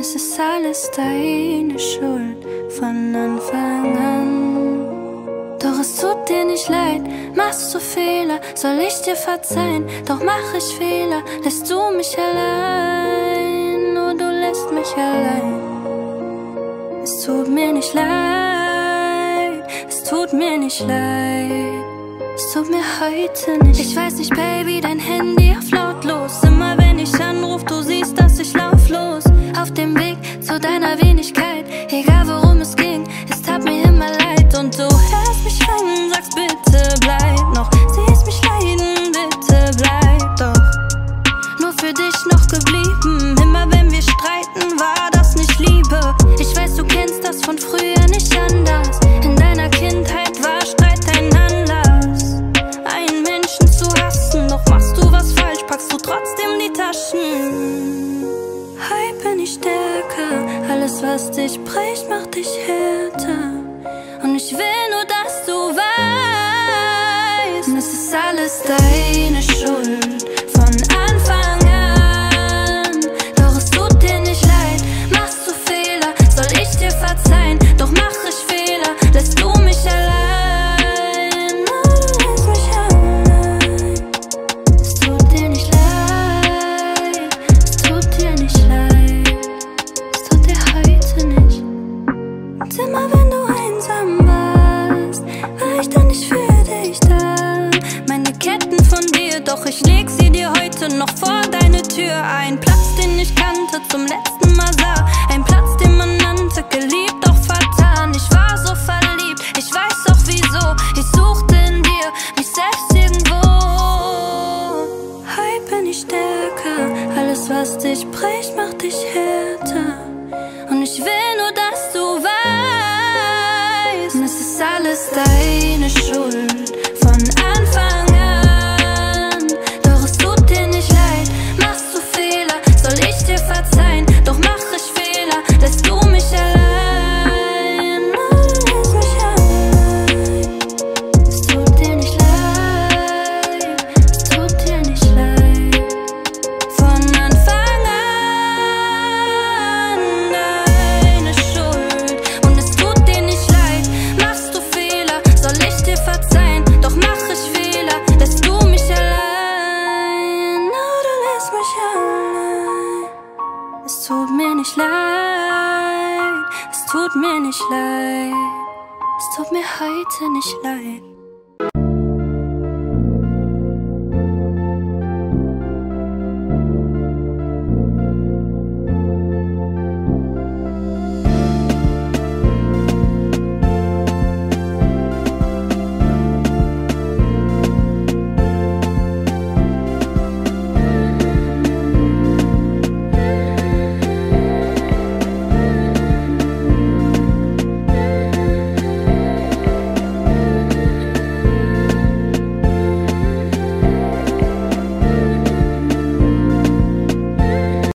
es ist alles deine Schuld von Anfang an. Doch es tut dir nicht leid, machst du Fehler, soll ich dir verzeihen? Doch mach ich Fehler, lässt du mich allein, oh du lässt mich allein. Es tut mir nicht leid, es tut mir nicht leid, es tut mir heute nicht. Ich weiß nicht, Baby, dein Handy auf lautlos. Immer wenn ich anruf, du siehst, dass ich lauf los. Auf dem Weg zu deiner Wenigkeit, egal worum es ging, es tat mir immer leid. Und du hörst mich an, sagst bitte bleib noch, siehst mich leiden, bitte bleib doch. Nur für dich noch geblieben, immer wenn wir streiten, war das nicht Liebe. Ich weiß, du kennst das von früher nicht anders. In deiner Kindheit war Streit dein Anlass, einen Menschen zu hassen. Doch machst du was falsch, packst du trotzdem die Taschen. Heute bin ich stärker, alles was dich bricht, macht dich härter. Und ich will nur, dass du weißt, es ist alles deine Schuld von Anfang an. Doch es tut dir nicht leid, machst du Fehler, soll ich dir verzeihen? Doch mach ich Fehler, lässt du mich allein, oh, du lässt mich allein. Es tut dir nicht leid, es tut dir nicht leid, es tut dir heute nicht. Und immer wenn du einsam warst, war ich dann nicht für dich da. Meine Ketten von dir, doch ich leg sie dir heute noch vor deine Tür. Ein Platz, den ich kannte, zum letzten Mal sah. Ein Platz, den man nannte, geliebt, doch vertan. Ich war so verliebt, ich weiß auch wieso. Ich suchte in dir, mich selbst irgendwo. Heute bin ich stärker, alles was dich bricht, macht dich härter. Und ich will nur, dass du weißt, es ist alles deine Schuld von Anfang an. Doch es tut dir nicht leid, machst du Fehler, soll ich dir verzeihen? Doch mach ich Fehler, lässt du mich allein, oh, du lässt mich allein. Es tut dir nicht leid, es tut dir nicht leid, von Anfang an deine Schuld. Und es tut dir nicht leid, machst du Fehler, soll ich dir verzeihen? Doch mach ich Fehler, lässt du mich allein, oh, du lässt mich allein. Es tut mir nicht leid, es tut mir nicht leid, es tut mir heute nicht leid.